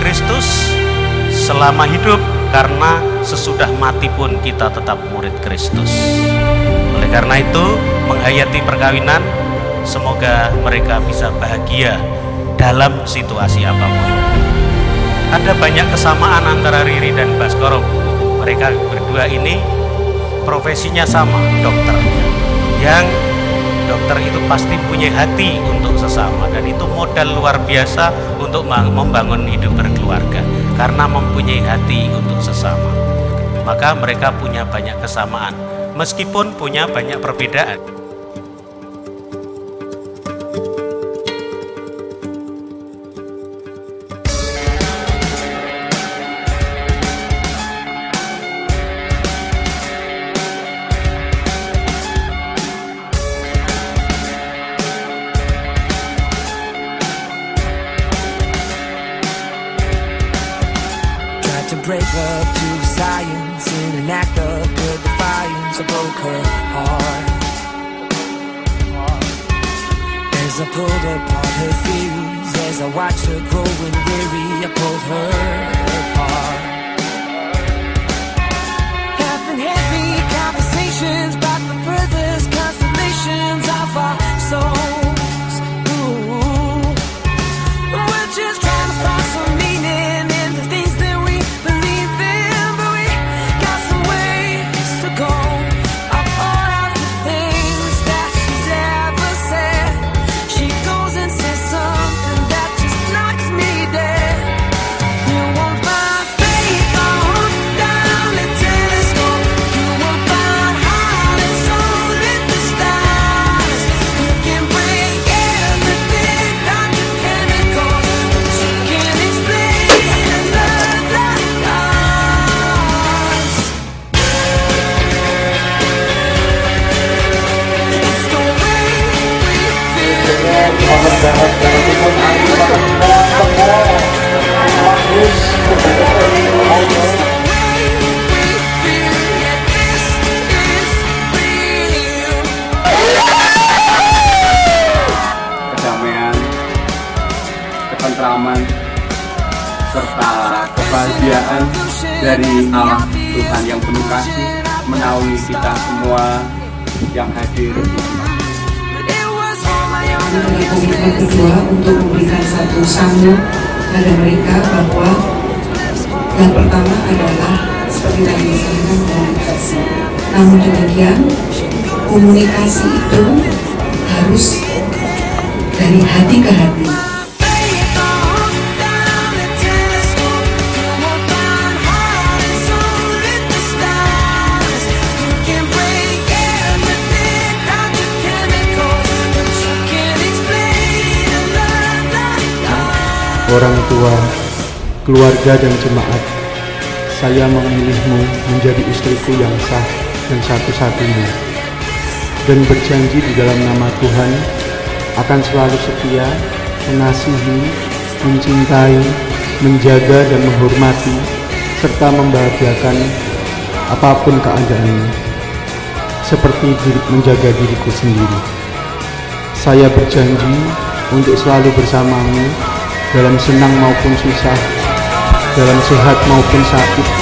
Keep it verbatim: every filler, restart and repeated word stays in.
Kristus selama hidup, karena sesudah mati pun kita tetap murid Kristus. Oleh karena itu, menghayati perkawinan, semoga mereka bisa bahagia dalam situasi apapun. Ada banyak kesamaan antara Riri dan Baskoro. Mereka berdua ini profesinya sama, dokter. Yang dokter itu pasti punya hati untuk sesama, dan itu modal luar biasa untuk membangun hidup berkeluarga, karena mempunyai hati untuk sesama. Maka mereka punya banyak kesamaan, meskipun punya banyak perbedaan. To break up to science in an act of good defiance, I broke her heart. As I pulled apart her theories, as I watched her grow and weary, I pulled her apart. Having heavy conversations about the furthest constellations of our souls. Ooh. We're just trying to find some meaning in the things that we believe in, but we got some ways to go. Of all of the things that she's ever said, she goes and says something that just knocks me dead. You want my faith on down the telescope. You want my heart and soul in the stars. You can break everything down to chemicals, but you can't explain love like ours. It's the way we feel. It's the way we feel. Yeah, this is real. Kedamaian, ketentraman, serta kebahagiaan dari Allah Tuhan yang penuh kasih menaungi kita semua yang hadir di sini. But it was all my own Adalah komitmen kedua untuk memberikan satu sambung pada mereka bahwa yang pertama adalah seperti tadi disampaikan komunikasi. Namun demikian komunikasi itu harus dari hati ke hati. faith on down the telescope. You want my heart and soul in the stars. You can break everything down to chemicals, but you can't explain a love like ours. Orang tua, keluarga dan jemaat, saya memilihmu menjadi istriku yang sah dan satu-satunya, dan berjanji di dalam nama Tuhan akan selalu setia, mengasihi, mencintai, menjaga dan menghormati, serta membahagiakan apapun keadaannya, seperti diri, menjaga diriku sendiri. Saya berjanji untuk selalu bersamamu dalam senang maupun susah, dalam sehat maupun sakit,